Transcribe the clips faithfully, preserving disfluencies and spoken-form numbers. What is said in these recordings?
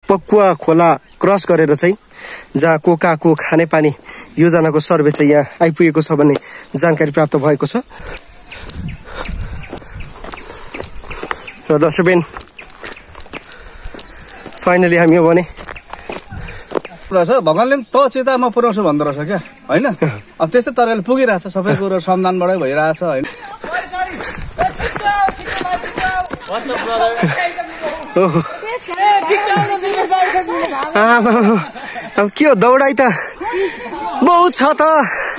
पकुवा खोला क्रस गरेर चाहिँ जहाँ कोकाको खानेपानी योजनाको सर्वे चाहिँ यहाँ आइपुगेको छ भन्ने जानकारी प्राप्त भएको छ। र दर्शकबिन फाइनली हामी यो भने भगवानले त चेतामा पुर्याउँछु भन्दो रहेछ क्या होइन। अब त्यस्तै तरिकाले पुगिरहेछ, सबै कुरो श्रमदानबाटै भइरहेछ होइन। अब के हो दौडाइ त बहुत छ त।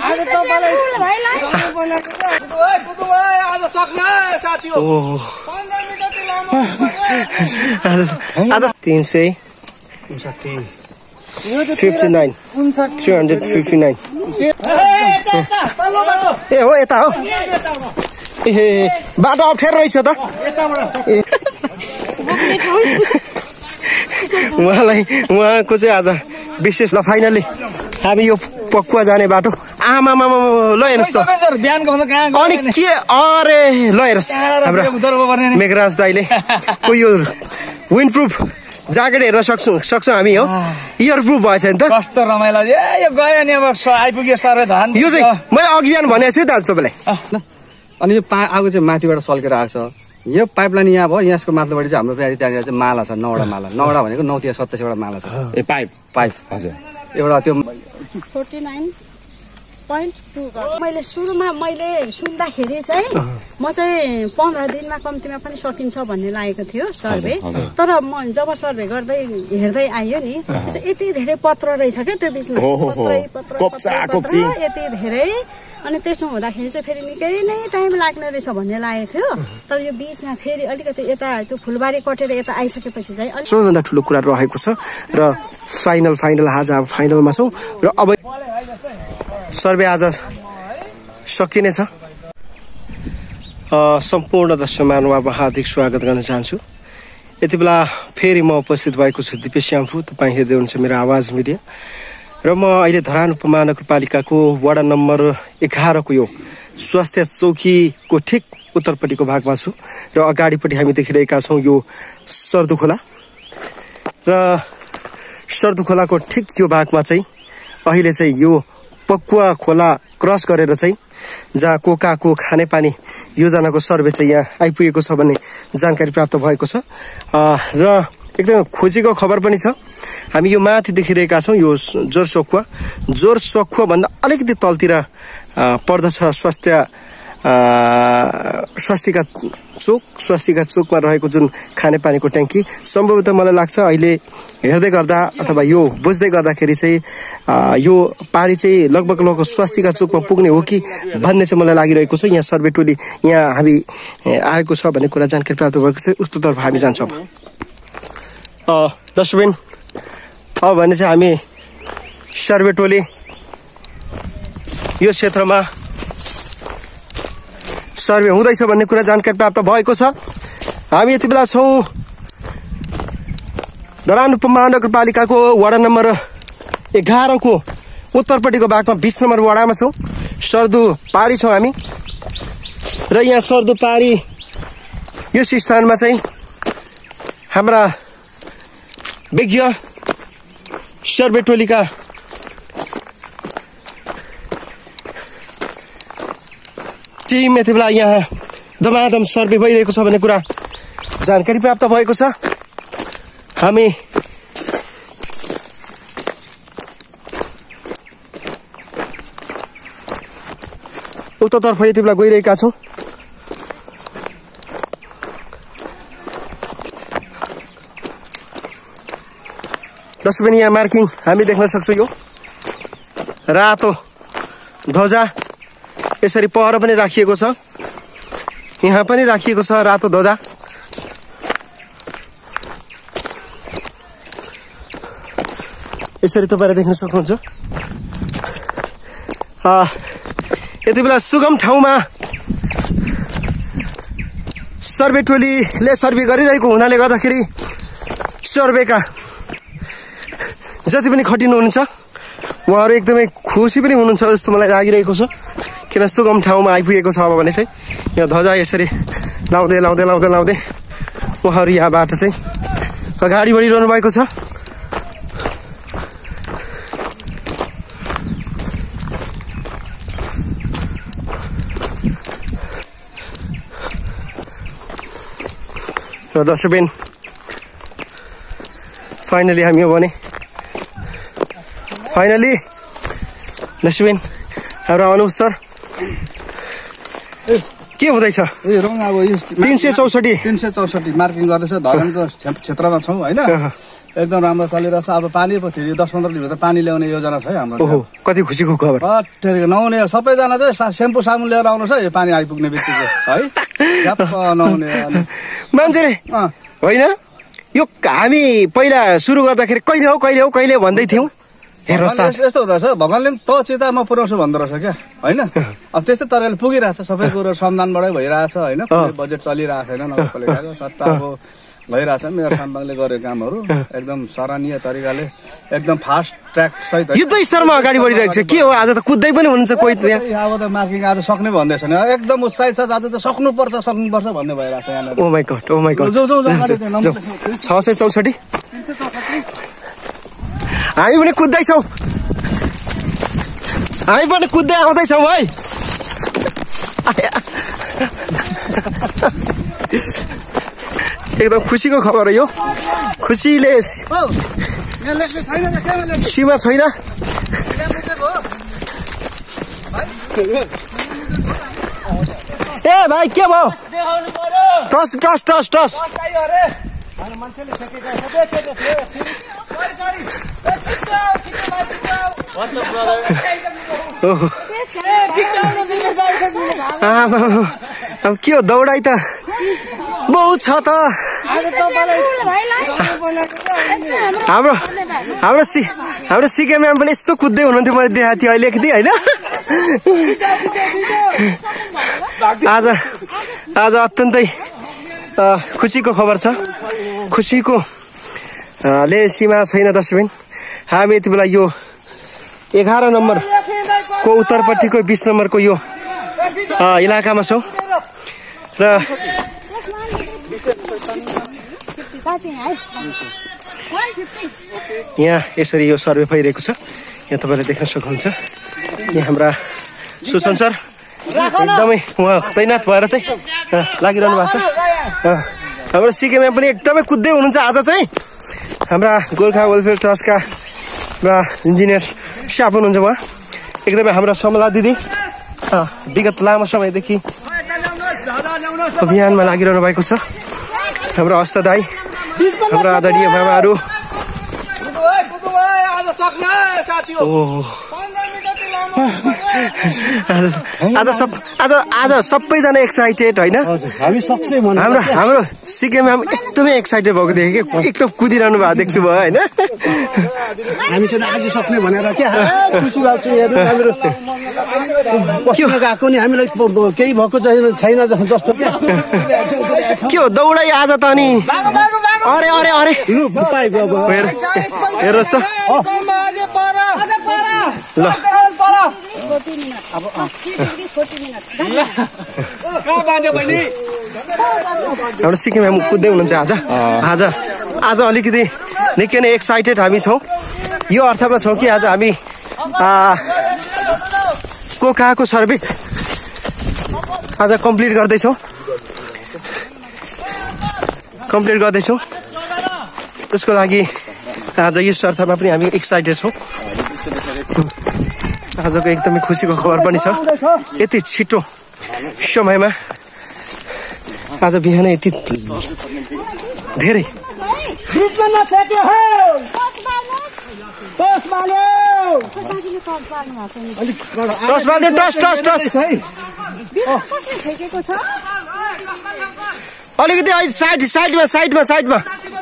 तीन सय fifty nine three hundred fifty nine ए हो यता हो। ए बाटो अप्ठ्यारो रहेछ त। उहाँलाई उहाँको चाहिँ आज विशेष ल फाइनली हामी यो पकुवा जाने बाटो आमामा ल हेर्नुहोस् त अनि के अरे ल हेर्नुहोस् हाम्रो मेघराज दाइले को यो विन्ड प्रुफ ज्याकेट हेर्न सक्छौँ सक्छौँ हामी हो। इयर प्रुफ भएछ नि त। कस्तो रमाइलो यो गयो नि अब आइपुग्यो सर्वे धान। यो चाहिँ मैले अघि बिहान भनेको छु दाजु तपाईँलाई। अनि यो पा आगो चाहिँ माथिबाट सल्केर आएको छ। यो पाइपलाइन यहाँ भयो, यहाँको माथिल्लोबाट चाहिँ हाम्रो त्यहाँनिर चाहिँ माला छ, नौवटा माला। नौवटा भनेको नौ तिया सत्ताइसवटा माला छ। ए पाइप पाइप हजुर एउटा त्यो फोर्टी नाइन पोइन्ट टू मैले सुरुमा मैले सुन्दाखेरि चाहिँ म चाहिँ पन्ध्र दिनमा कम्तीमा पनि सकिन्छ भन्ने लागेको थियो सर्वे। तर म जब सर्वे गर्दै हेर्दै आयो नि यति धेरै पत्र रहेछ क्या त्यो बिचमा, यति धेरै। अनि त्यसो हुँदाखेरि चाहिँ फेरि निकै नै टाइम लाग्ने रहेछ भन्ने लागेको थियो। तर यो बिचमा फेरि अलिकति यता त्यो फुलबारी कटेर यता आइसकेपछि चाहिँ सबैभन्दा ठुलो कुरा रहेको छ। र फाइनल फाइनल आज अब फाइनलमा छौँ र अब सर्वे आज सकिनेछ। सम्पूर्ण दर्शक महानुभावमा हार्दिक स्वागत गर्न चाहन्छु। यति बेला फेरि म उपस्थित भएको छु दिपेश श्यामफू। तपाईँ हेर्दै हुनुहुन्छ मेरो आवाज मिडिया र म अहिले धरान उपमहानगरपालिकाको वडा नम्बर एघारको यो स्वास्थ्य चौकीको ठिक उत्तरपट्टिको भागमा छु र अगाडिपट्टि हामी देखिरहेका छौँ यो सर्दु खोला र सर्दु खोलाको ठिक यो भागमा चाहिँ अहिले चाहिँ यो पकुवा खोला क्रस गरेर चाहिँ जहाँ कोकाको खानेपानी योजनाको सर्वे चाहिँ यहाँ आइपुगेको छ भन्ने जानकारी प्राप्त भएको छ र एकदम खुसीको खबर पनि छ। हामी यो माथि देखिरहेका छौँ यो जोरसोकुवा जोरसोकुवा भन्दा अलिकति तलतिर पर्दछ स्वास्थ्य स्वास्थ्यका चोक स्वास्थ्यका चोकमा रहेको जुन खानेपानीको ट्याङ्की। सम्भवतः मलाई लाग्छ अहिले हेर्दै गर्दा अथवा यो बुझ्दै गर्दाखेरि चाहिँ यो पानी चाहिँ लगभग लगभग स्वास्थ्यका चोकमा पुग्ने हो कि भन्ने चाहिँ मलाई लागिरहेको छ। यहाँ सर्वे टोली यहाँ हामी आएको छ भन्ने कुरा जानकारी प्राप्त भएको छ। उस्तोतर्फ हामी जान्छौँ। दर्शकबिन अब भने चाहिँ हामी सर्वे टोली यो क्षेत्रमा सर्वे हुँदैछ भन्ने कुरा जानकारी प्राप्त भएको छ। हामी यति बेला छौँ धरान उपमहानगरपालिकाको वडा नम्बर एघारको उत्तरपट्टिको भागमा बीस नम्बर वडामा छौँ। सर्दु पारी छौँ हामी र यहाँ सर्दु पारी यस स्थानमा चाहिँ हाम्रा विज्ञ सर्वे टोलीका टिम यति बेला यहाँ दमादम सर्वे भइरहेको छ भन्ने कुरा जानकारी प्राप्त भएको छ। हामी उत्तरतर्फ यति बेला गइरहेका छौँ। दर्शकबिन यहाँ मार्किङ हामी देख्न सक्छौँ। यो रातो ध्वजा यसरी पहरा पनि राखिएको छ, यहाँ पनि राखिएको छ रातो ध्वजा। यसरी तपाईले देख्न सक्नुहुन्छ। यति बेला सुगम ठाउँमा सर्वे टोलीले सर्वे गरिरहेको हुनाले गर्दाखेरि सर्वेका जति पनि खटिनु हुनुहुन्छ उहाँहरू एकदमै खुसी पनि हुनुहुन्छ जस्तो मलाई लागिरहेको छ। किन सुगम ठाउँमा आइपुगेको छ अब भने चाहिँ यहाँ ध्वजा यसरी लाउँदै लाउँदै लाउँदै लाउँदै उहाँहरू यहाँबाट चाहिँ अगाडि बढिरहनु भएको छ। र दर्शकबिन फाइनली हामी भने फाइनली दर्शकबिन हाम्रो अनुप सर के हुँदैछ तीन सय चौसठी तीन सय चौसठी मार्किङ गर्दैछ धरानको क्षेत्रमा छौँ होइन एकदम राम्रो चलिरहेछ। अब पानी पछि दस पन्ध्र दिनभित्र पानी ल्याउने योजना छ है हाम्रो। ओहो कति खुसीको खबर। नहुने सबैजना चाहिँ सेम्पू साबुन लिएर आउनुहोस् है यो पानी आइपुग्ने बित्तिकै है झ्याप्प नहुने मान्छेले होइन यो हामी पहिला सुरु गर्दाखेरि कहिले हो कहिले हो कहिले भन्दै थियौँ। यस्तो हुँदो रहेछ भगवान्ले पनि त चिता म पुर्याउँछु भन्दो रहेछ क्या होइन। अब त्यस्तै तरिकाले पुगिरहेछ सबै कुरो समाधानबाटै भइरहेछ होइन। बजेट चलिरहेको छैन नगरपालिकाको सट्टा अब भइरहेछ। मेयर साम्बाङले गरेको कामहरू एकदम सराहनीय तरिकाले एकदम फास्ट ट्र्याक सहित युद्ध स्तरमा अगाडि बढिरहेको छ। के हो आज त कुद्दै पनि हुनुहुन्छ कोही अब त मार्किङ आज सक्ने भन्दैछ नि एकदम उत्साहित छ। आज त सक्नुपर्छ सक्नुपर्छ भन्ने भइरहेछ यहाँ। Oh my god oh my god छ सय चौसठी हामी पनि कुद्दैछौँ हामी पनि कुद्दै आउँदैछौँ है। एकदम खुसीको खबर हो यो। खुसीले सीमा छैन। ए भाइ के भयो टस टस टस टस अब के हो दौडाइ त बहुत छ त। हाम्रो हाम्रो सि हाम्रो सिके म्याम पनि यस्तो कुद्दै हुनुहुन्थ्यो मैले देखाएको थिएँ अहिले एकदिन होइन। आज आज अत्यन्तै खुसीको खबर छ। खुसीको ले सीमा छैन दर्शकबिन। हामी यति बेला यो एघार नम्बरको उत्तरपट्टिको बिस नम्बरको यो इलाकामा छौँ र यहाँ यसरी यो सर्वे भइरहेको छ। यहाँ तपाईँले देख्न सक्नुहुन्छ। यहाँ हाम्रा सुसन सर एकदमै उहाँ तैनात भएर चाहिँ लागिरहनु भएको छ। हाम्रो सिकेमा पनि एकदमै कुद्दै हुनुहुन्छ आज चाहिँ। हाम्रा गोर्खा वेलफेयर ट्रस्टका र इन्जिनियर स्टाफ हुनुहुन्छ उहाँ एकदमै हाम्रो समला दिदी विगत लामो समयदेखि अभियानमा लागिरहनु भएको छ। हाम्रो हस्त दाई हाम्रो आदरणीय बाबाहरू आज सब आज आज सबैजना एक्साइटेड होइन। हामी सक्छै हाम्रो हाम्रो सिके म्याम एकदमै एक्साइटेड भएको देखेँ कि एकदम कुदिरहनु भएको देख्छु भयो होइन। हामी चाहिँ आज सक्ने भनेर क्या खुसी भएको छु। गएको नि हामीलाई केही भएको छैन जस्तो क्या। के हो दौडाइ आज त अनि अरे अरे अरे हेर्नुहोस् त ल हाम्रो सिक्किम म्याम कुद्दै हुनुहुन्छ आज आज आज अलिकति निकै नै एक्साइटेड हामी छौँ। यो अर्थमा छौँ कि आज हामी कोकाको सर्वे आज कम्प्लिट गर्दैछौँ कम्प्लिट गर्दैछौँ त्यसको लागि आज यस अर्थमा पनि हामी एक्साइटेड छौँ। आजको एकदमै खुसीको खबर पनि छ। यति छिटो समयमा आज बिहान यति धेरै अलिकति साइड साइडमा साइडमा साइडमा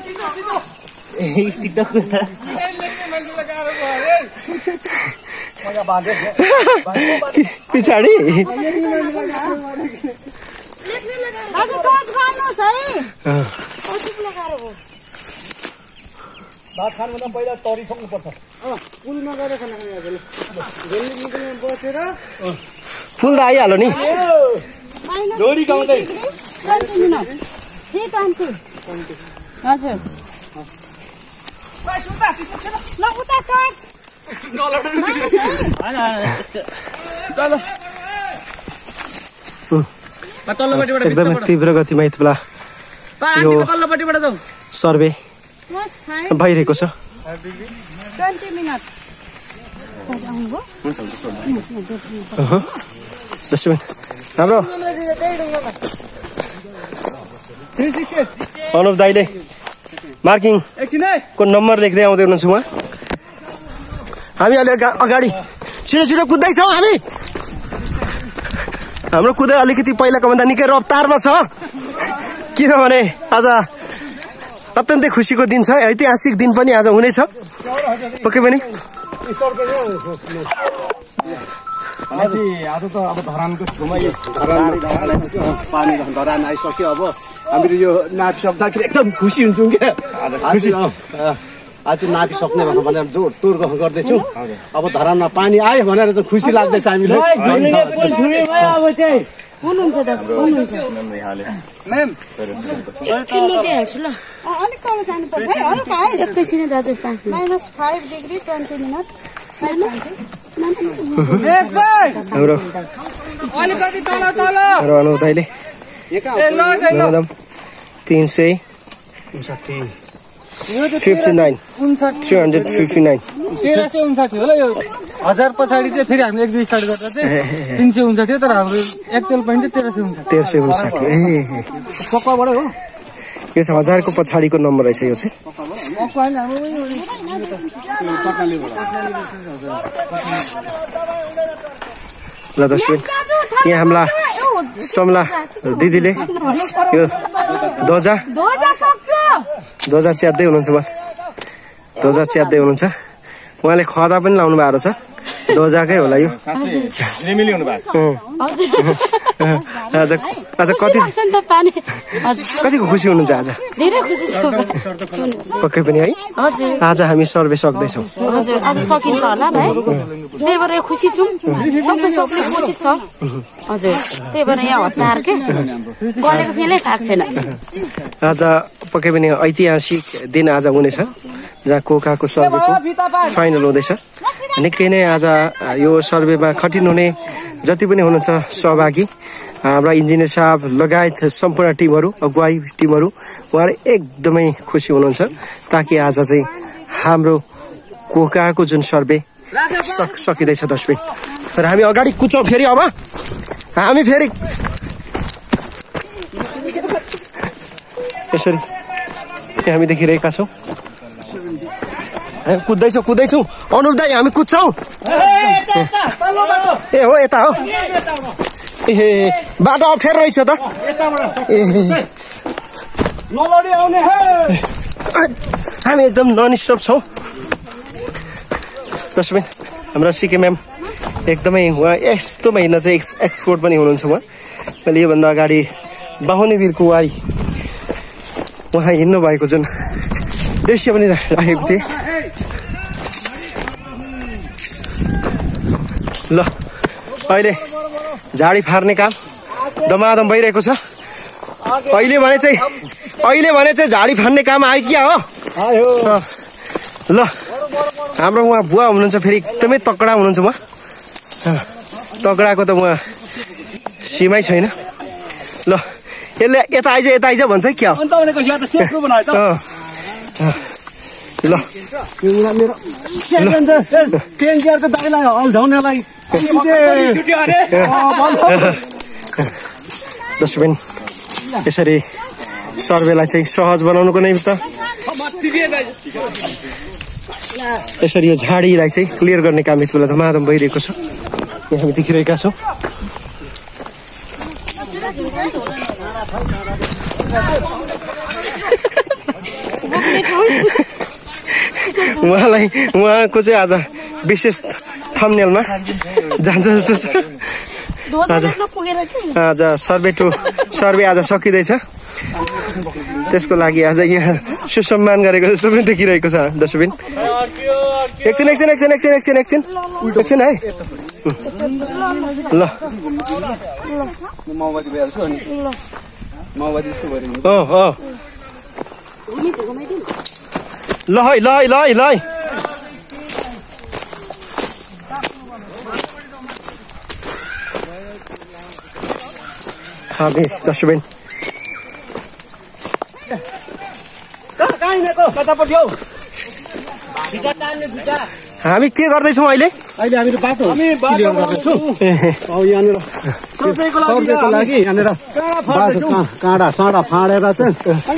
पछाडि भात खानुभन्दा पहिला तरी सक्नुपर्छ। फुल त आइहाल्यो नि डोरी गाउँदै हजुर एकदमै तीव्र गतिमा यति बेला यो सर्वे भइरहेको छ। डस्टबिन हाम्रो अनुप दाइले मार्किङको नम्बर लेख्दै आउँदै हुनुहुन्छ उहाँ। हामी अलि अगाडि छिटो छिटो कुद्दैछौँ हामी। हाम्रो कुदाइ अलिकति पहिलाको भन्दा निकै रफ्तारमा छ, किनभने आज अत्यन्तै खुसीको दिन छ, ऐतिहासिक दिन पनि आज हुनेछ पक्कै पनि। आज त अब धरानको छेउमा पानी धरान आइसक्यो। अब हामीले यो नापी सक्दाखेरि एकदम खुसी हुन्छौँ क्या। खुसी आज नापी सक्ने भनेर जोड तोड गर्दैछौँ। अब धरानमा पानी आयो भनेर चाहिँ खुसी लाग्दैछ हामीलाई। हुनुहुन्छ दाजु हुनुहुन्छ म्याम एकछिन म दिइहाल्छु ल। अलिक तल जानुपर्छ है, हल्का है एकैछिन दाजु। Minus five degree twenty minute हाम्रो अलिकति तल तल अनुप दाइले तीन सय fifty nine three hundred fifty nine तेह्र सय उन्साठी होला। यो हजार पछाडि चाहिँ फेरि हामीले एक दुई स्टार्ट गर्दा चाहिँ तिन सय उन्साठी हो, तर हाम्रो एक तेल पोइन्ट चाहिँ तेह्र सय उन्साठी तेह्र सय उन्साठी ए पक्काबाटै हो। यो चाहिँ हजारको पछाडिको नम्बर रहेछ यो चाहिँ। ल दसबिन यहाँ हाम्रा समला दिदीले यो ध्वजा ध्वजा च्यात्दै हुनुहुन्छ। उहाँ ध्वजा च्यात्दै हुनुहुन्छ। उहाँले खदा पनि लाउनु भएको छ, ध्वजाकै होला यो। आज आज कति कतिको खुसी हुनुहुन्छ आज? धेरै खुसी छु पक्कै पनि है। आज हामी सर्वे सक्दैछौँ। हजुर आज सकिन्छ होला भाइ, त्यही भएर खुसी छौँ। सबै सबले कोसिस छ हजुर, त्यही भएर यहाँ हतार के गरेको फेलै थाहा छैन। आज पक्कै पनि ऐतिहासिक दिन आज हुनेछ, जहाँ कोकाको सर्वेको फाइनल हुँदैछ। निकै नै आज यो सर्वेमा खटिन हुने जति पनि हुनुहुन्छ सहभागी, हाम्रा इन्जिनियर साहब लगायत सम्पूर्ण टिमहरू, अगुवाई टिमहरू, उहाँहरू एकदमै खुसी हुनुहुन्छ ताकि आज चाहिँ हाम्रो कोकाको जुन सर्वे सक सकिँदैछ दसबिन। तर हामी अगाडि कुद्छौँ फेरि। अब हामी फेरि यसरी हामी देखिरहेका छौँ। हामी कुद्दैछौँ कुद्दैछौँ अनुप दाइ हामी कुद्छौँ। ए हो यता हो। ए बाटो अप्ठ्यारो रहेछ त। ए हामी एकदम नन स्टप छौँ दसबिन। हाम्रो सिके म्याम एकदमै उहाँ यस्तोमा हिँड्न चाहिँ एक्स एक्सपोर्ट पनि हुनुहुन्छ। उहाँ मैले योभन्दा अगाडि बाहुने वीरको वारी उहाँ हिँड्नु भएको जुन दृश्य पनि राखेको थिएँ। ल अहिले झाडी फार्ने काम दमादम भइरहेको छ। अहिले भने चाहिँ अहिले भने चाहिँ झाडी फार्ने काम आयो क्या हो। ल हाम्रो उहाँ बुवा हुनुहुन्छ, फेरि एकदमै तगडा हुनुहुन्छ। उहाँ तगडाको त उहाँ सीमै छैन। ल यसले यता आइज यता आइज भन्छ क्या हो। ल दसबिन यसरी सर्वेलाई चाहिँ सहज बनाउनुको निमित्त यसरी यो झाडीलाई चाहिँ क्लियर गर्ने काम यति बेला धमाधम भइरहेको छ। यहाँ हामी देखिरहेका छौँ। उहाँलाई उहाँको चाहिँ आज विशेष थम्बनेलमा जान्छ जस्तो छ। आज आज सर्वे टु सर्वे आज सकिँदैछ, त्यसको लागि आज यहाँ सुसम्मान गरेको जस्तो पनि देखिरहेको छ दसबिन। एकछिन एकछिन एकछिन एकछिन एकछिन एकछिन एकछिन है। ल माओवादी भइहाल्छु अनि माओवादी जस्तो भयो नि। हो हो ल है ल है ल है ल है। हामी दसबिन हामी के गर्दैछौँ अहिले? अहिले हामी बाटो क्लियर गर्दैछौँ। अब यहाँनिर सर्वेको लागि यहाँनिर बाटो काँडा साँडा फाँडेर चाहिँ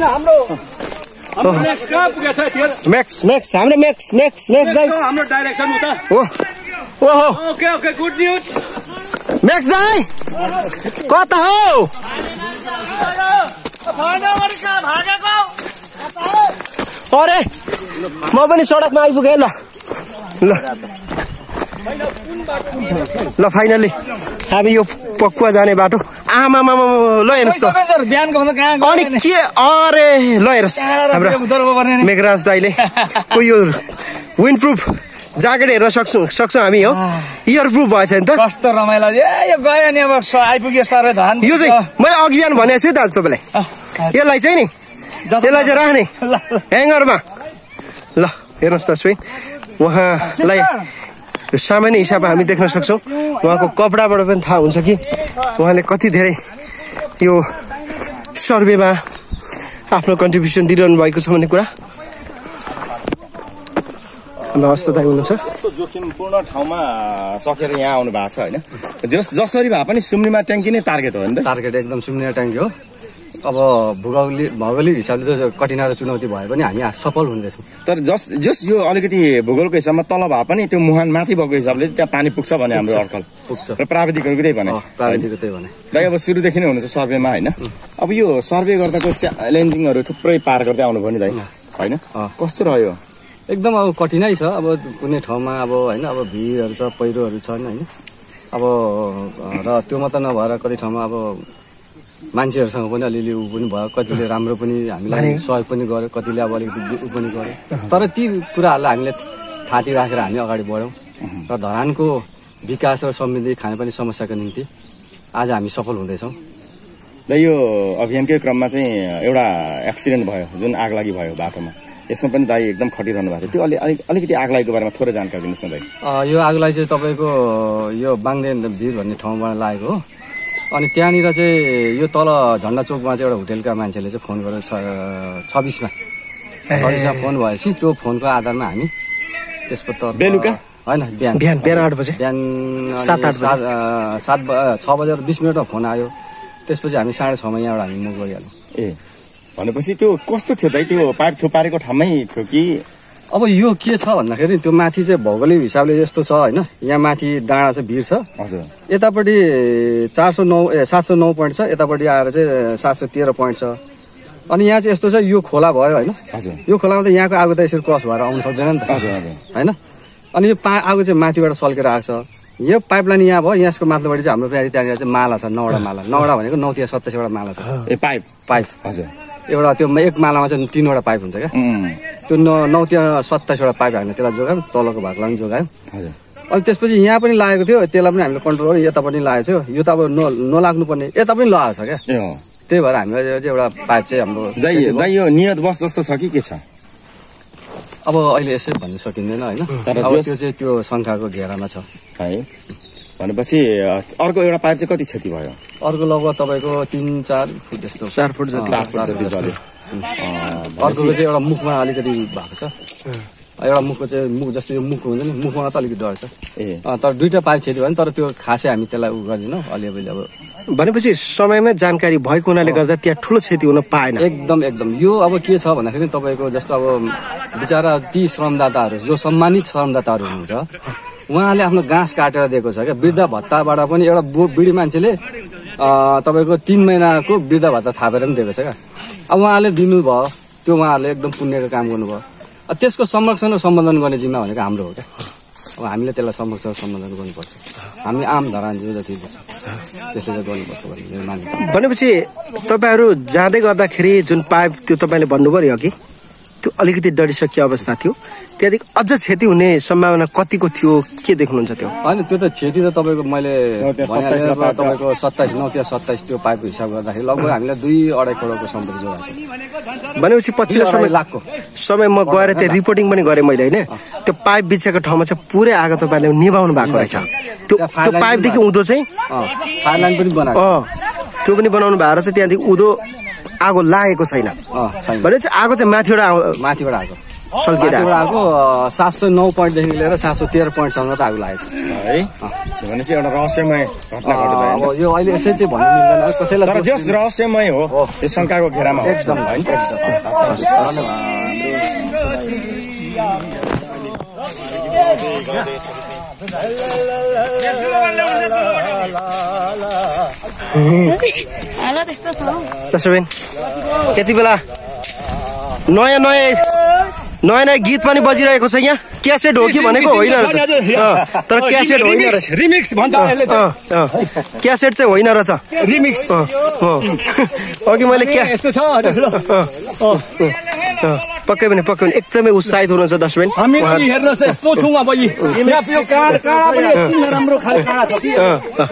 म्याक्स म्याक्स हाम्रो म्याक्स म्याक्स म्याक्स दाइ हाम्रो डाइरेक्सन उता हो ओहो okay okay good news Max दाइ कता हो? अरे म पनि सडकमा आइपुगेँ ल ल ल फाइनली हामी यो पक्कुवा जाने बाटो आमामा ल हेर्नुहोस् त अनि के अरे ल हेर्नुहोस् मेघराज दाइले को यो विन्ड प्रुफ ज्याकेट हेर्न सक्छौँ सक्छौँ हामी हो इयर प्रुफ भएछ नि त कस्तो रमाइलो यो गयो नि अब आइपुग्यो सर धान यो चाहिँ मैले अघि बिहान भनेको छु त तपाईँलाई यसलाई चाहिँ नि यसलाई चाहिँ राख्ने ह्याङ्गरमा ल हेर्नुहोस् त स्विन उहाँलाई सामान्य हिसाबमा हामी देख्न सक्छौँ उहाँको कपडाबाट पनि थाहा हुन्छ कि उहाँले कति धेरै यो सर्वेमा आफ्नो कन्ट्रिब्युसन दिइरहनु भएको छ भन्ने कुरा हस्त दाइ हुनुहुन्छ। यस्तो जोखिमपूर्ण ठाउँमा सकेर यहाँ आउनु भएको छ होइन जस जसरी भए पनि सुम्निमा ट्याङ्की नै टार्गेट हो नि त टार्गेट एकदम सुम्निया ट्याङ्की हो। अब भौगोलिक भौगोलिक हिसाबले त कठिनाइ र चुनौती भए पनि हामी सफल हुँदैछौँ। तर जस जस यो अलिकति भूगोलको हिसाबमा तल भए पनि त्यो मुहान माथि भएको हिसाबले त्यहाँ पानी पुग्छ भने हाम्रो अड्कल पुग्छ र प्राविधिकहरूको त्यही भने प्राविधिकको त्यही भने दाइ अब सुरुदेखि नै हुनुहुन्छ सर्वेमा होइन अब यो सर्वे गर्दाको च्यालेन्जिङहरू थुप्रै पार गर्दै आउनुभयो नि दाइ होइन कस्तो रह्यो? एकदम अब कठिनाइ छ। अब कुनै ठाउँमा अब होइन अब भिरहरू छ पहिरोहरू छन् होइन अब र त्यो मात्र नभएर कति ठाउँमा अब मान्छेहरूसँग पनि अलिअलि ऊ पनि भयो कतिले राम्रो पनि हामीलाई सहयोग पनि गर्यो कतिले अब अलिकति ऊ पनि गर्यो तर ती कुराहरूलाई हामीले थाती राखेर हामी अगाडि बढ्यौँ र धरानको विकास र समृद्धि खानेपानी समस्याको निम्ति आज हामी सफल हुँदैछौँ। र यो अभियानकै क्रममा चाहिँ एउटा एक्सिडेन्ट भयो जुन आगलागी भयो बाटोमा यसमा पनि दाइ एकदम खटिरहनु भएको थियो त्यो अलि अलिक अलिकति आगलागीको बारेमा थोरै जानकारी दिनुहोस् न दाइ। यो आगलागी चाहिँ तपाईँको यो बाङ्देन भिर भन्ने ठाउँबाट लागेको हो। अनि त्यहाँनिर चाहिँ यो तल झन्डा चोकमा चाहिँ एउटा होटेलका मान्छेले चाहिँ फोन गरेर छब्बिसमा छब्बिसमा फोन भएपछि त्यो फोनको आधारमा हामी त्यसको त बेलुका होइन बिहान बिहान बिहान आठ बजे बिहान सात सात छ बजेर बिस मिनटमा फोन आयो। त्यसपछि हामी साढे छमा यहाँबाट हामी मुभ गरिहाल्यौँ। ए भनेपछि त्यो कस्तो थियो दाइ त्यो पाइप थुपारेको ठाउँमै थियो कि? अब यो के छ भन्दाखेरि त्यो माथि चाहिँ भौगोलिक हिसाबले यस्तो छ होइन यहाँ माथि डाँडा चाहिँ भिर छ हजुर यतापट्टि चार सौ नौ ए सात सौ नौ पोइन्ट छ यतापट्टि आएर चाहिँ सात सौ तेह्र पोइन्ट छ। अनि यहाँ चाहिँ यस्तो छ यो खोला भयो होइन हजुर यो खोलामा त यहाँको आगो त यसरी क्रस भएर आउनु सक्दैन नि त होइन। अनि यो पा आगो चाहिँ माथिबाट सल्केर आएको छ यो पाइपलाइन यहाँ भयो यसको माथिल्लोपट्टि चाहिँ हाम्रो फेरि त्यहाँनिर चाहिँ माला छ नौवटा माला नौवटा भनेको नौ तिया सत्ताइसवटा माला छ ए पाइप पाइप हजुर एउटा त्यो एक मालामा चाहिँ तिनवटा पाइप हुन्छ क्या त्यो नौ नौ त्यहाँ सत्ताइसवटा पाइप हामीले त्यसलाई जोगायौँ तलको भागलाई पनि जोगायौँ हजुर। अनि त्यसपछि यहाँ पनि लागेको थियो त्यसलाई पनि हामीले कन्ट्रोल गर्यो यता पनि लागेको थियो यो त अब न नलाग्नु पर्ने यता पनि लगाएको छ क्या त्यही भएर हामीलाई चाहिँ एउटा पाइप चाहिँ हाम्रो दाइ यो नियत बस जस्तो छ कि के छ अब अहिले यसै भन्न सकिँदैन होइन तर त्यो चाहिँ त्यो शङ्खाको घेरामा छ है। भनेपछि अर्को एउटा पाइप चाहिँ कति क्षति भयो? अर्को लगभग तपाईँको तिन चार फुट जस्तो चार फुट जति अर्को चाहिँ एउटा मुखमा अलिकति भएको छ एउटा मुखको चाहिँ मुख जस्तो यो मुख हुन्छ नि मुखमा त अलिकति डर छ ए तर दुईवटा पाइप क्षति भयो नि तर त्यो खासै हामी त्यसलाई उ गर्दैनौँ अलिअलि अब भनेपछि समयमै जानकारी भएको हुनाले गर्दा त्यहाँ ठुलो क्षति हुन पाएन। एकदम एकदम यो अब के छ भन्दाखेरि तपाईँको जस्तो अब बिचरा ती श्रमदाताहरू जो सम्मानित श्रमदाताहरू हुनुहुन्छ उहाँले आफ्नो घाँस काटेर दिएको छ क्या वृद्ध भत्ताबाट पनि एउटा बुढी मान्छेले तपाईँको तिन महिनाको वृद्ध भत्ता थापेर पनि दिएको छ क्या। अब उहाँले दिनुभयो त्यो उहाँहरूले एकदम पुण्यको काम गर्नुभयो त्यसको संरक्षण र सम्बोधन गर्ने जिम्मा भनेको हाम्रो हो क्या। अब हामीले त्यसलाई संरक्षण सम्बोधन गर्नुपर्छ हामी आम धरान जो जति त्यसले चाहिँ गर्नुपर्छ भन्ने मान्यता। भनेपछि तपाईँहरू जाँदै गर्दाखेरि जुन पाइप त्यो तपाईँले भन्नुभयो कि त्यो अलिकति डढिसकियो अवस्था थियो त्यहाँदेखि अझ क्षति हुने सम्भावना कतिको थियो के देख्नुहुन्छ त्यो? होइन त्यो त क्षति त तपाईँको मैले तपाईँको सत्ताइस नौ त्यहाँ सत्ताइस त्यो पाइपको हिसाब गर्दाखेरि लगभग हामीलाई दुई अढाई करोडको सम्पत्ति जोगाएको छ। भनेपछि पछिल्लो समय लाखको समय म गएर त्यहाँ रिपोर्टिङ पनि गरेँ मैले होइन त्यो पाइप बिछेको ठाउँमा चाहिँ पुरै आगो तपाईँले निभाउनु भएको रहेछ त्यो त्यो पाइपदेखि उँधो चाहिँ फायर लाइन पनि बनाएको त्यो पनि बनाउनु भएको रहेछ त्यहाँदेखि उँधो आगो लागेको छैन छैन भने चाहिँ आगो चाहिँ माथिबाट माथिबाट आएको सल्किएर माथिबाट आएको सात सय नौ पोइन्टदेखि लिएर सात सय तेह्र पोइन्टसम्म त आगो लागेको छ है भनेपछि एउटा रहस्यमय घटना घटेको अब यो अहिले यसै चाहिँ भन्नु मिल्दैन कसैलाई तर जस रहस्यमय हो यो शङ्काको घेरामा हो एकदम त्यसो भने यति बेला नयाँ नयाँ नयाँ नयाँ गीत पनि बजिरहेको छ यहाँ क्यासेट हो कि भनेको होइन रहेछ तर क्यासेट होइन रहेछ रिमिक्स भन्छ यसले क्यासेट चाहिँ होइन रहेछ रिमिक्स अघि मैले क्या यस्तो छ पक्कै पनि पक्कै पनि एकदमै उत्साहित हुनुहुन्छ दर्शक हामी पनि हेर्नुहोस् यस्तो छौँ अब यो काँडा काँडा पनि यति नराम्रो खाले काँडा छ कि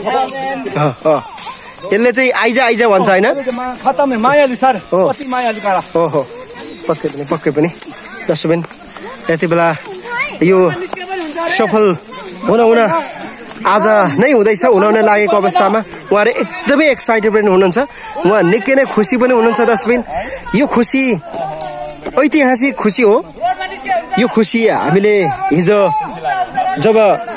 यसले चाहिँ आइजा आइजा भन्छ होइन खतम मायालु सर कति मायालु काँडा हो हो पक्कै पनि पक्कै पनि दर्शक यति बेला यो सफल हुन हुन आज नै हुँदैछ हुन हुन लागेको अवस्थामा उहाँहरू एकदमै एक्साइटेड पनि हुनुहुन्छ उहाँ निकै नै खुसी पनि हुनुहुन्छ दर्शक यो खुसी ऐतिहासिक खुसी हो यो खुसी हामीले हिजो जब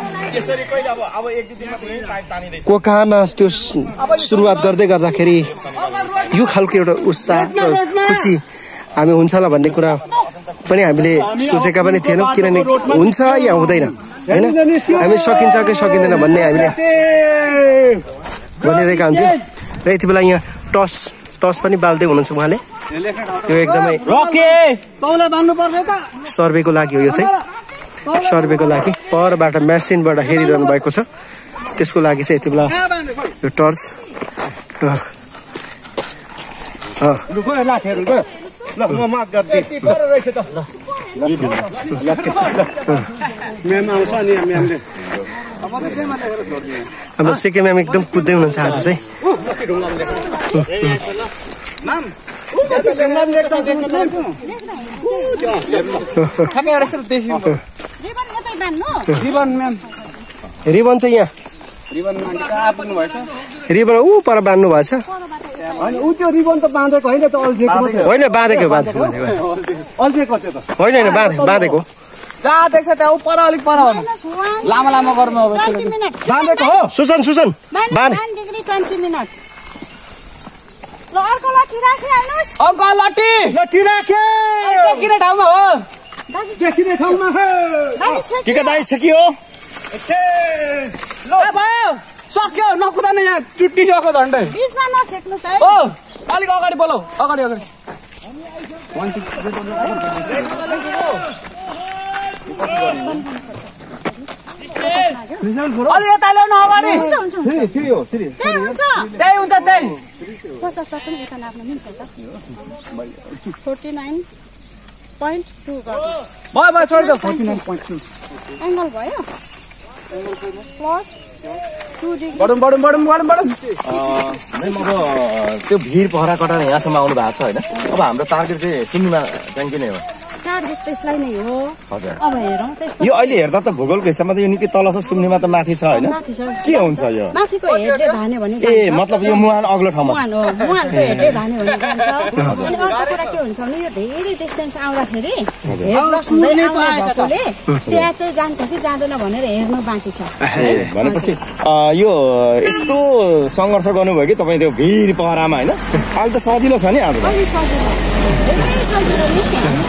कोकामा त्यो सुरुवात गर्दै गर्दाखेरि यो खालको एउटा उत्साह खुसी हामी हुन्छ होला भन्ने कुरा पनि हामीले सोचेका पनि थिएनौँ किनभने हुन्छ या हुँदैन होइन हामी सकिन्छ कि सकिँदैन भन्ने हामीले भनिरहेका हुन्थ्यौँ र यति बेला यहाँ टस टस पनि बाल्दै हुनुहुन्छ उहाँले यो एकदमै सर्वेको लागि हो यो चाहिँ सर्वेको लागि परबाट मेसिनबाट हेरिरहनु भएको छ त्यसको लागि चाहिँ यति बेला यो टर्च हाम्रो सेके म्याम एकदम कुद्दै हुनुहुन्छ आज चाहिँ रिबन चाहिँ यहाँ रिबन ऊ पर बाँध्नु भएछ रिबन त बाँधेको होइन त होइन बाँधेको बाँधेको होइन होइन बाँधेको जहाँ देख्छ त्यहाँ पर अलिक पर लामो लामो गर्नु अब बाँधेको हो सुसन सुसन बाँध अर्को लट्टी लट्टी राखे किन ठाउँमा हो देखिने ठाउँमा टिका दाइ छ कि हो भयो सक्यो नकुदा नै यहाँ चुट्टिसक्यो झन्डै ओ अलिक अगाडि बोलाउ अगाडि अगाडि अलि यता ल्याउनु अगाडि त्यही हुन्छ त्यही पचासमा पनि यता नाप्न मिल्छ त फोर्टी नाइन पोइन्ट टू गर्नुहोस् भयो भयो छोडिदेऊ forty nine point two angle भयो प्लस टू डिग्री बढौँ बढौँ बढौँ बढौँ बढौँ अब त्यो भिड पहरा कटाएर यहाँसम्म आउनु भएको छ होइन अब हाम्रो टार्गेट चाहिँ सिन्धुमा ट्याङ्की नै हो टार्गेट त्यसलाई नै हो हजुर अब हेरौँ त्यस्तो यो अहिले हेर्दा त भूगोलको हिसाबमा त यो निकै तल छ सुम्नेमा त माथि छ होइन माथि छ के हुन्छ यो माथिको हेडले धान्यो भने ए मतलब यो मुहान अग्लो ठाउँमा छ मुहान हो मुहानको हेडले धान्यो भने जान्छ अनि अर्को कुरा के हुन्छ भने यो धेरै डिस्टेन्स आउँदाखेरि हेड लस हुँदैन आउने भएकोले त्यहाँ चाहिँ जान्छ कि जाँदैन भनेर हेर्नु बाँकी छ भनेपछि यो यस्तो सङ्घर्ष गर्नुभयो कि तपाईँ त्यो भिड पहरामा होइन अहिले त सजिलो छ नि आज अलि सजिलो धेरै सजिलो नि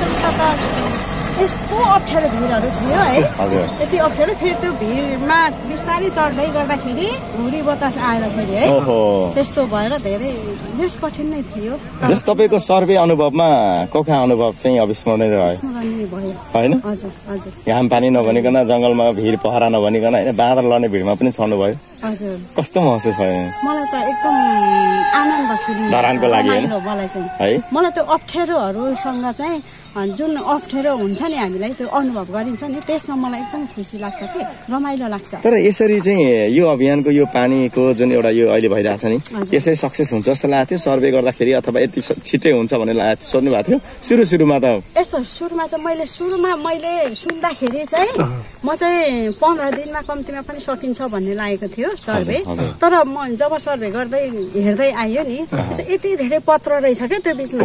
यस्तो अप्ठ्यारो भिडहरू थियो है यति अप्ठ्यारो फेरि त्यो भिडमा बिस्तारै चढ्दै गर्दाखेरि हुरी बतास आएर फेरि है त्यस्तो भएर धेरै जस कठिन नै थियो जस तपाईँको सर्वे अनुभवमा कोखा अनुभव चाहिँ अविस्मरणीय रह्यो होइन घाम पानी नभनिकन जङ्गलमा भिड पहरा नभनिकन होइन बाँदर लड्ने भिडमा पनि छर्नु भयो हजुर कस्तो महसुस भयो मलाई त एकदम आनन्द फिल धरानको लागि मलाई चाहिँ है मलाई त्यो अप्ठ्यारोहरूसँग चाहिँ जुन अप्ठ्यारो हुन्छ नि हामीलाई त्यो अनुभव गरिन्छ नि त्यसमा मलाई एकदम खुसी लाग्छ कि रमाइलो लाग्छ। तर यसरी चाहिँ यो अभियानको यो पानीको जुन एउटा यो अहिले भइरहेछ नि यसरी सक्सेस हुन्छ जस्तो लागेको थियो सर्वे गर्दाखेरि अथवा यति छिट्टै हुन्छ भन्ने लागेको सोध्नु भएको थियो सुरु सुरुमा त? यस्तो सुरुमा चाहिँ मैले सुरुमा मैले सुन्दाखेरि चाहिँ म चाहिँ पन्ध्र दिनमा कम्तीमा पनि सकिन्छ भन्ने लागेको थियो सर्वे। तर म जब सर्वे गर्दै हेर्दै आयो नि यति धेरै पत्र रहेछ क्या त्यो बिचमा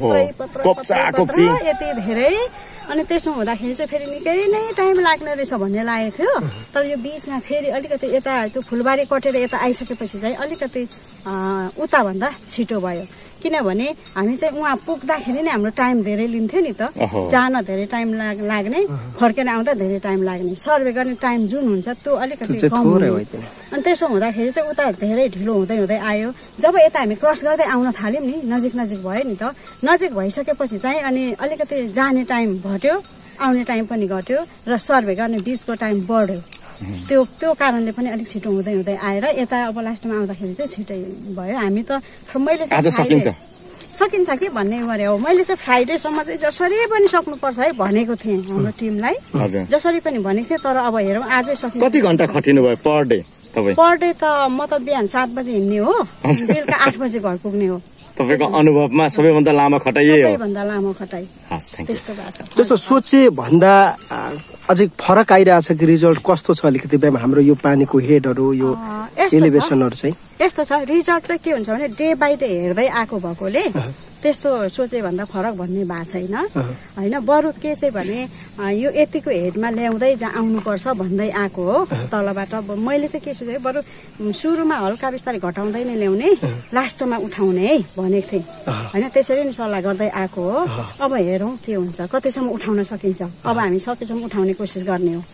यति धेरै। अनि त्यसो हुँदाखेरि चाहिँ फेरि निकै नै टाइम लाग्ने रहेछ भन्ने लागेको थियो। तर यो बिचमा फेरि अलिकति यता त्यो फुलबारी कटेर यता आइसकेपछि चाहिँ अलिकति उताभन्दा छिटो भयो। किनभने हामी चाहिँ उहाँ पुग्दाखेरि नै हाम्रो टाइम धेरै लिन्थ्यो नि त, जान धेरै टाइम लाग्ने फर्केर आउँदा धेरै टाइम लाग्ने, सर्वे गर्ने टाइम जुन हुन्छ त्यो अलिकति कम हुने। अनि त्यसो हुँदाखेरि चाहिँ उता धेरै ढिलो हुँदै हुँदै आयो। जब यता हामी क्रस गर्दै आउन थाल्यौँ नि नजिक नजिक भयो नि त, नजिक भइसकेपछि चाहिँ अनि अलिकति जाने टाइम घट्यो आउने टाइम पनि घट्यो र सर्वे गर्ने बिचको टाइम बढ्यो। त्यो त्यो कारणले पनि अलिक छिटो हुँदै हुँदै आएर यता अब लास्टमा आउँदाखेरि चाहिँ छिटै भयो। हामी त मैले चाहिँ सकिन्छ कि भन्ने गरे हो। मैले चाहिँ फ्राइडेसम्म चाहिँ जसरी पनि सक्नुपर्छ है भनेको थिएँ हाम्रो टिमलाई, जसरी पनि भनेको थिएँ। तर अब हेरौँ आजै सकिन्छ। कति घन्टा खटिनु भयो पर डे? पर डे त म त बिहान सात बजे हिँड्ने हो, बेलुका आठ बजे घर पुग्ने हो। तपाईको अनुभवमा सबैभन्दा लामो खटाइ यही हो? सबैभन्दा लामो खटाइ त्यस्तो भएको छ। जस्तो सोचे भन्दा अझै फरक आइरहेछ कि रिजल्ट कस्तो छ अलिकति म्याम हाम्रो यो पानीको हेडहरू यो एलिभेसनहरू चाहिँ? यस्तो छ रिजल्ट चाहिँ के हुन्छ भने डे बाई डे हेर्दै आएको भएकोले त्यस्तो सोचे भन्दा फरक भन्ने भएको छैन होइन। बरु के चाहिँ भने यो यतिको हेडमा ल्याउँदै जा आउनुपर्छ भन्दै आएको हो तलबाट। मैले चाहिँ के सोचेँ बरु सुरुमा हल्का बिस्तारै घटाउँदै नै ल्याउने लास्टमा उठाउने है भनेको थिएँ होइन। त्यसरी नै सल्लाह गर्दै आएको हो। अब हेरौँ के हुन्छ, कतिसम्म उठाउन सकिन्छ। अब हामी सकेसम्म उठाउने कोसिस गर्ने हो।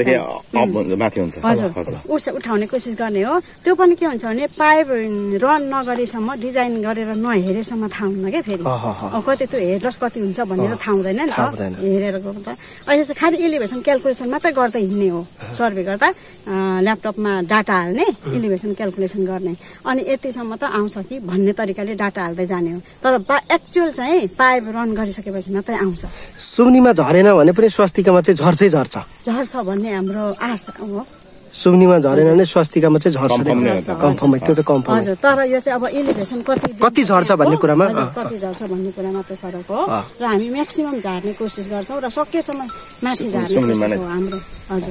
हजुर उस उठाउने कोसिस गर्ने हो। त्यो पनि के हुन्छ भने पाइप रन नगरेसम्म डिजाइन गरेर नहेरेसम्म थाहा हुन्न क्या फेरि कति त्यो हेडलस कति हुन्छ भनेर थाहा हुँदैन नि त हेरेर गर्नु त। अहिले चाहिँ खालि एलिभेसन क्यालकुलेसन मात्रै गर्दै हिँड्ने हो। सर्वे गर्दा ल्यापटपमा डाटा हाल्ने एलिभेसन क्यालकुलेसन गर्ने अनि यतिसम्म त आउँछ कि भन्ने तरिकाले डाटा हाल्दै जाने हो। तर एक्चुअल चाहिँ पाइप रन गरिसकेपछि मात्रै आउँछ। सुम्नीमा झरेन भने पनि स्वास्तिकामा चाहिँ झर्छै झर्छ झर्छ भन्ने हाम्रो आशा हो। सुम्नीमा झरेन भने स्वास्तिकामा चाहिँ झर्छ कन्फर्म त्यो त कन्फर्म। हजुर तर यो चाहिँ अब एलिभेसन कति कति झर्छ भन्ने कुरामा कति झर्छ भन्ने कुरा मात्रै फरक हो। र हामी म्याक्सिमम झार्ने कोसिस गर्छौँ र सकेसम्म माथि झार्ने कोसिस हो हाम्रो। हजुर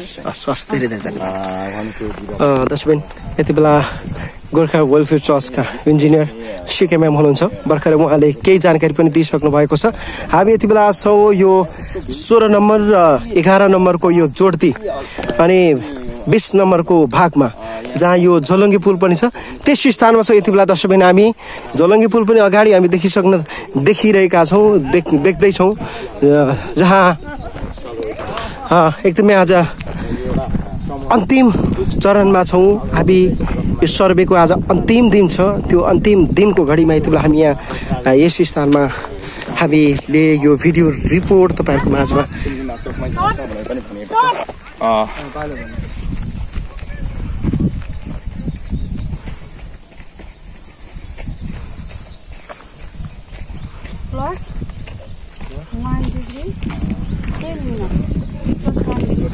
दसबेन यति बेला गोर्खा वेलफेयर ट्रस्टका इन्जिनियर सिके म्याम हुनुहुन्छ। भर्खर उहाँले केही जानकारी पनि दिइसक्नु भएको छ। हामी यति बेला छौँ यो सोह्र नम्बर र एघार नम्बरको यो जोड्ती अनि बीस नम्बरको भागमा जहाँ यो झोलङ्गी पुल पनि छ त्यस स्थानमा छ यति बेला दर्शकबिन। हामी झोलङ्गी पुल पनि अगाडि हामी देखिसक्न देखिरहेका छौँ देख देख्दैछौँ जहाँ एकदमै आज अन्तिम चरणमा छौँ हामी। यो सर्वेको आज अन्तिम दिन छ। त्यो अन्तिम दिनको घडीमा यति बेला हामी यहाँ यस स्थानमा हामीले यो भिडियो रिपोर्ट तपाईँहरूको माझमा plus one degree ten minute plus one degree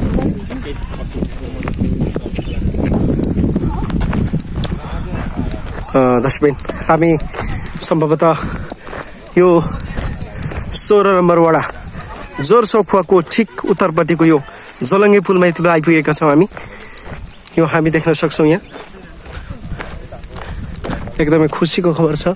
दसबेन हामी सम्भवतः यो सोह्र नम्बर वडा जोरसोखुवाको ठिक उत्तरपट्टिको यो झोलङ्गे पुलमा यति बेला आइपुगेका छौँ हामी। यो हामी देख्न सक्छौँ यहाँ एकदमै खुसीको खबर छ।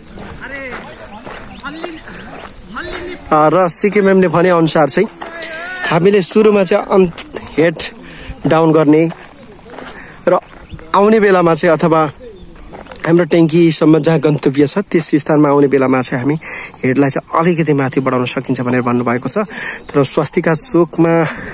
र सिके म्यामले भने अनुसार चाहिँ हामीले सुरुमा चाहिँ अन्त हेड डाउन गर्ने र आउने बेलामा चाहिँ अथवा हाम्रो ट्याङ्कीसम्म जहाँ गन्तव्य छ त्यस स्थानमा आउने बेलामा चाहिँ हामी हेडलाई चाहिँ अलिकति माथि बढाउन सकिन्छ भनेर भन्नुभएको छ। तर स्वास्तिका चोकमा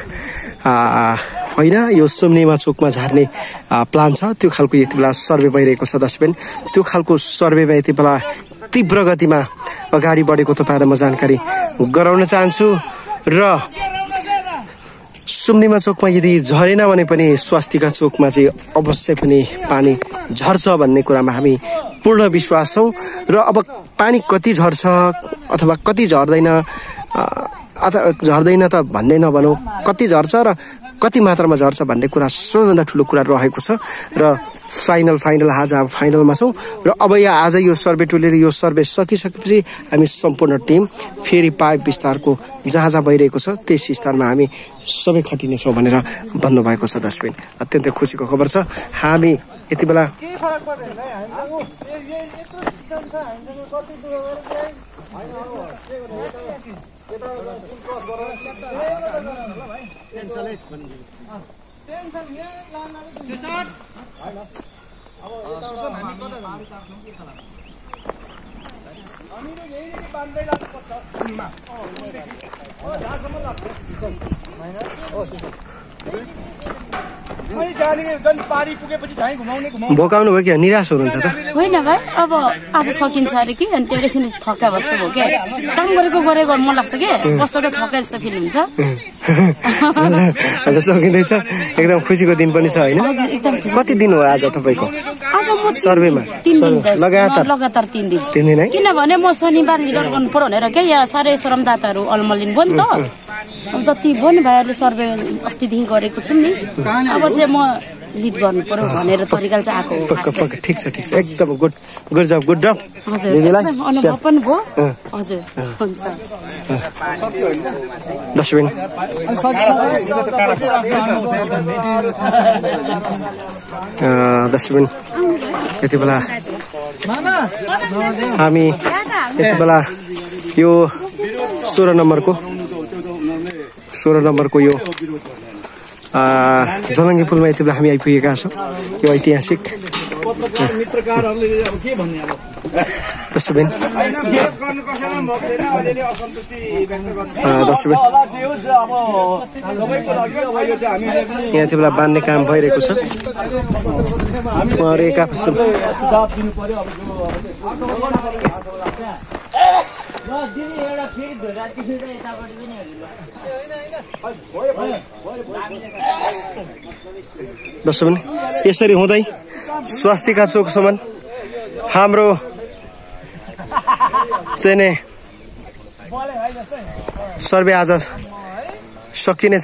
होइन यो सुम्नीमा चोकमा झार्ने प्लान छ। त्यो खालको यति बेला सर्वे भइरहेको छ दसबेन। त्यो खालको सर्वेमा यति बेला तीव्र गतिमा अगाडि बढेको तपाईँहरूलाई म जानकारी गराउन चाहन्छु। र सुम्नीमा चोकमा यदि झरेन भने पनि स्वास्तिका चोकमा चाहिँ अवश्य पनि पानी झर्छ भन्ने कुरामा हामी पूर्ण विश्वास छौँ। र अब पानी कति झर्छ अथवा कति झर्दैन अथवा झर्दैन त भन्दै नभनौँ, कति झर्छ र कति मात्रामा झर्छ भन्ने कुरा सबैभन्दा ठुलो कुरा रहेको छ। र फाइनल फाइनल आज अब फाइनलमा छौँ र अब यहाँ आज यो सर्वे टोलीले यो सर्वे सकिसकेपछि हामी सम्पूर्ण टिम फेरि पाइप विस्तारको जहाँ जहाँ भइरहेको छ त्यस स्थानमा हामी सबै खटिनेछौँ भनेर भन्नुभएको छ दर्शकबिन। अत्यन्तै खुसीको खबर छ। हामी यति बेला भोकाउनु भयो कि निराश हुनुहुन्छ त? होइन भाइ, अब आज सकिन्छ अरे कि अनि त्यो एकछिन थका जस्तो भयो क्या। काम गरेको गरेको मन लाग्छ क्या, कस्तो त थका जस्तो फिल हुन्छ। आज सकिँदैछ, एकदम खुसीको दिन पनि छ होइन? कति दिन हो आज तपाईँको सर्वेमा? तिन दिन लगातार लगातार तिन दिन तिन दिन है? किनभने म शनिबार लिडर गर्नु पर्यो भनेर क्या, यहाँ साह्रै श्रमदाताहरू अलमलिन भयो नि त। अब जति भयो नि भाइहरूले सर्वे अस्तिदेखि गरेको छु नि, अब चाहिँ म लिड गर्नु पर्यो भनेर तरिकाले चाहिँ आएको। पक्का पक्का ठिक छ ठिक छ, एकदम good good job good job. हजुर अनुभव पनि भयो। हजुर हुन्छ दर्शकबिन। दर्शकबिन यति बेला हामी यति बेला यो सोह्र नम्बरको सोह्र नम्बरको यो जलङ्गी पुलमा यति बेला हामी आइपुगेका छौँ। यो ऐतिहासिक दर्शकबिन दर्शकबिन यहाँ यति बेला बाँध्ने काम भइरहेको छ। उहाँहरू एक आपस दर्शकबिन यसरी हुँदै स्वास्तिका चोकसम्म हाम्रो चाहिँ सर्वे आज सकिनेछ।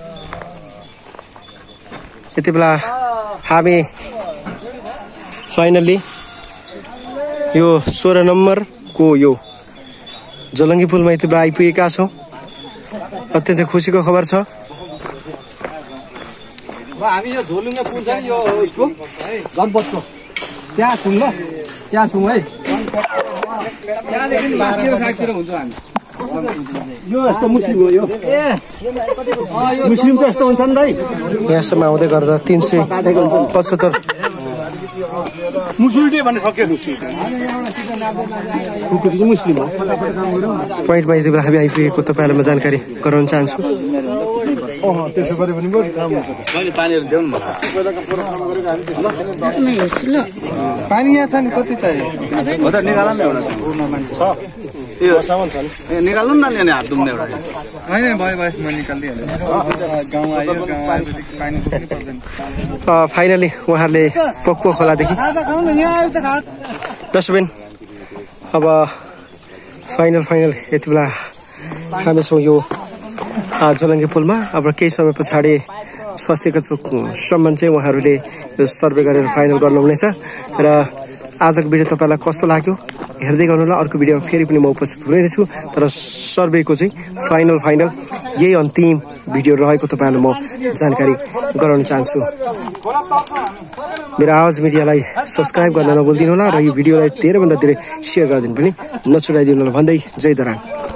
यति बेला हामी फाइनल्ली यो सोह्र नम्बरको यो जलङ्गी पुलमा यति बेला आइपुगेका छौँ। अत्यन्तै खुसीको खबर छ। हामी यो झोलुङ्गे पुल छ नि, यो उसको जनपदको त्यहाँ छौँ ल, त्यहाँ छौँ है। त्यहाँदेखि माथितिर साइडतिर हुन्छ हामी। यो यस्तो मुस्लिम हो, यो मुस्लिम त यस्तो हुन्छ नि दाइ। यहाँसम्म आउँदै गर्दा तिन सय पचहत्तर मुसुल्टे भन्ने सक्यो मुस्लिम हो। पोइन्टमा यति बेला हामी आइपुगेको तपाईँहरूलाई म जानकारी गराउन चाहन्छु। त्यसो गरे पनि काम हुन्छ। पानीहरू ल्याउनु म हेर्छु ल। पानी यहाँ छ नि, कति चाहियो? हो त निकाल्नु न एउटा छ। यो सामान छ नि, निकाल्नु न नि हात दुख्ने एउटा। होइन भयो भयो, म निकालिदिइहालेँ। गाउँ आयो, गाउँ आएपछि पानी पनि पर्दैन। फाइनली उहाँहरूले पक्को खोलादेखि दर्शकबिन अब फाइनल फाइनल यति बेला हामी छौँ यो जलङ्गी पुलमा। अब केही समय पछाडि स्वास्थ्यका चोकसम्म चाहिँ उहाँहरूले यो सर्वे गरेर फाइनल गर्नुहुनेछ। र आजको भिडियो तपाईँलाई कस्तो लाग्यो हेर्दै गर्नुहोला। अर्को भिडियोमा फेरि पनि म उपस्थित हुनेछु, तर सर्वेको चाहिँ फाइनल फाइनल यही अन्तिम भिडियो रहेको तपाईँहरूलाई म जानकारी गराउन चाहन्छु। मेरो आवाज मिडियालाई सब्सक्राइब गर्न नभुलिदिनु होला र यो भिडियोलाई धेरैभन्दा धेरै सेयर गरिदिनु पनि नछुटाइदिनु होला भन्दै जय दराङ।